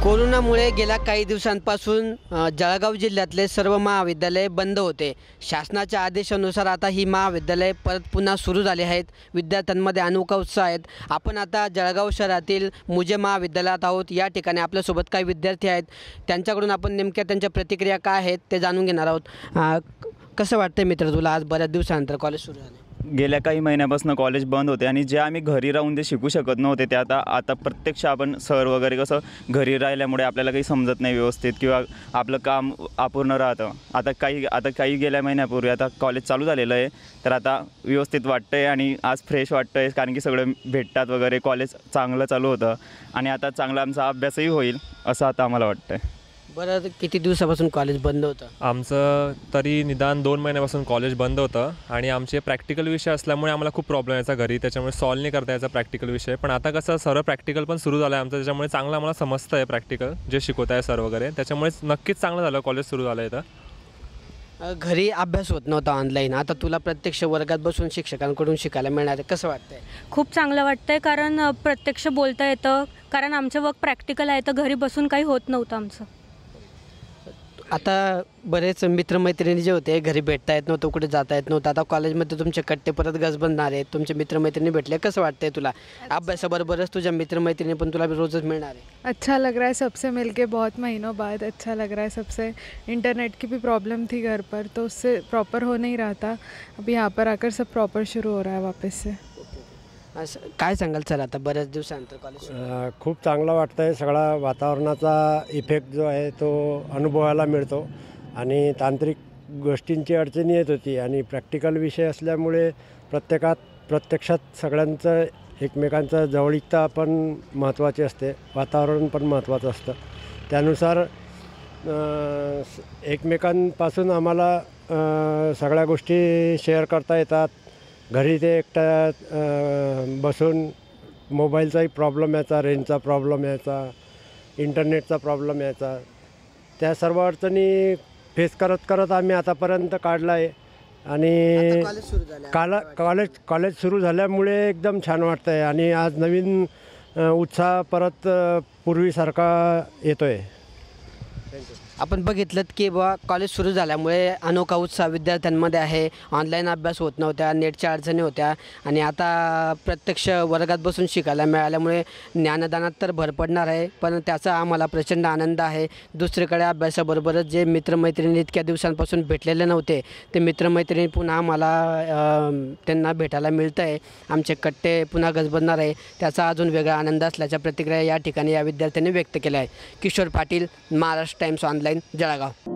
कोरोनामुळे गेल्या काही दिवसांपासून जळगाव जिल्ह्यातले सर्व महाविद्यालय बंद होते। शासनाच्या आदेशानुसार आता ही महाविद्यालय परत पुन्हा सुरू झाली आहेत। विद्यार्थ्यांमध्ये अनोखा उत्साह आहेत। आपण आता जळगाव शहरातील मुजे महाविद्यालयात आहोत। या ठिकाणी आपल्यासोबत काही विद्यार्थी आहेत, त्यांच्याकडून आपण नेमक्या त्यांच्या प्रतिक्रिया काय आहेत ते जाणून घेणार आहोत। कसं वाटतं मित्र तुला, आज बऱ्याच दिवसानंतर कॉलेज सुरू झाले? गेल्या काही महिन्यापासून कॉलेज बंद होते आणि जे आम्ही घरी राहून जे शिकू शकत नव्हते ते आता प्रत्यक्ष आपण सर वगैरे कसं घरी राहिल्यामुळे आपल्याला काही समजत नाही व्यवस्थित किंवा आपलं काम अपूर्ण राहतं। आता काही गेल्या महिन्यापूर्वी आता कॉलेज चालू झालेलं आहे, तर आता व्यवस्थित वाटतं आहे आणि आज फ्रेश वाटतं आहे, कारण की सगळं भेटतात वगैरे। कॉलेज चांगलं चालू होतं आणि आता चांगला आमचा अभ्यासही होईल असं आता आम्हाला वाटतं आहे। बरं, किती दिवसापासून कॉलेज बंद होतं? आमचं तरी निदान 2 महिन्यापासून कॉलेज बंद होतं आणि आमचे प्रॅक्टिकल विषय असल्यामुळे आम्हाला खूप प्रॉब्लेम यायचा घरी, त्याच्यामुळे सॉल्व नाही करता यायचा प्रॅक्टिकल विषय। पण आता कसं सर्व प्रॅक्टिकल पण सुरू झालं आहे आमचं, त्याच्यामुळे चांगलं आम्हाला समजतं आहे प्रॅक्टिकल जे शिकवत आहे सर वगैरे, त्याच्यामुळे नक्कीच चांगलं झालं कॉलेज सुरू झालं आहे। तर घरी अभ्यास होत नव्हता ऑनलाईन, आता तुला प्रत्यक्ष वर्गात बसून शिक्षकांकडून शिकायला मिळणार आहे, कसं वाटतंय? खूप चांगलं वाटतंय, कारण प्रत्यक्ष बोलता येतं, कारण आमचं वर्क प्रॅक्टिकल आहे, तर घरी बसून काही होत नव्हतं आमचं। आता बरेच मित्रमैत्रिणी जे होते घरी भेटता येत नव्हतं, कुठे जाता येत नव्हतं, आता कॉलेजमध्ये तुमचे कट्टे परत गजबजणार आहेत, तुमचे मित्रमैत्रिणी भेटले, कसं वाटतंय तुला? अभ्यासाबरोबरच तुझ्या मित्रमैत्रिणी पण तुला रोजच मिळणार आहे? अच्छा लग रहा है, सबसे मिलके बहुत महीनों बाद अच्छा लग रहा है सबसे। इंटरनेट की भी प्रॉब्लम थी घर पर, तो उससे प्रॉपर हो नहीं रहा था। अभी यहाँ पर आकर सब प्रॉपर शुरू हो रहा है वापस से। असं काय सांगाल सर, आता बऱ्याच दिवसानंतर कॉलेज? खूप चांगलं वाटतं आहे। सगळा वातावरणाचा इफेक्ट जो आहे तो अनुभवायला मिळतो आणि तांत्रिक गोष्टींची अडचणी येत होती आणि प्रॅक्टिकल विषय असल्यामुळे प्रत्यक्षात सगळ्यांचं एकमेकांचं जवळीकता पण महत्त्वाची असते, वातावरण पण महत्त्वाचं असतं। त्यानुसार एकमेकांपासून आम्हाला सगळ्या गोष्टी शेअर करता येतात। घरी ते एकटा बसून मोबाईलचाही प्रॉब्लेम यायचा, रेंजचा प्रॉब्लेम यायचा, इंटरनेटचा प्रॉब्लेम यायचा, त्या सर्व अडचणी फेस करत आम्ही आतापर्यंत काढला आहे आणि कॉलेज सुरू झाल्यामुळे एकदम छान वाटतं आहे आणि आज नवीन उत्साह परत पूर्वीसारखा येतो आहे। आपण बघितलं की कॉलेज सुरू झाल्यामुळे अनोखा उत्साह विद्यार्थ्यांमध्ये आहे। ऑनलाईन अभ्यास होत नव्हत्या, नेटच्या अडचणी होत्या आणि आता प्रत्यक्ष वर्गात बसून शिकायला मिळाल्यामुळे ज्ञानदानात तर भर पडणार आहे, पण त्याचा आम्हाला प्रचंड आनंद आहे। दुसरीकडे अभ्यासाबरोबरच जे मित्रमैत्रिणी इतक्या दिवसांपासून भेटलेले नव्हते ते मित्रमैत्रिणी पुन्हा आम्हाला त्यांना भेटायला मिळतं आहे। आमचे कट्टे पुन्हा गजबजणार आहे, त्याचा अजून वेगळा आनंद असल्याच्या प्रतिक्रिया या ठिकाणी या विद्यार्थ्यांनी व्यक्त केल्या आहे। Kishor Patil, Maharashtra times online, Jalgaon.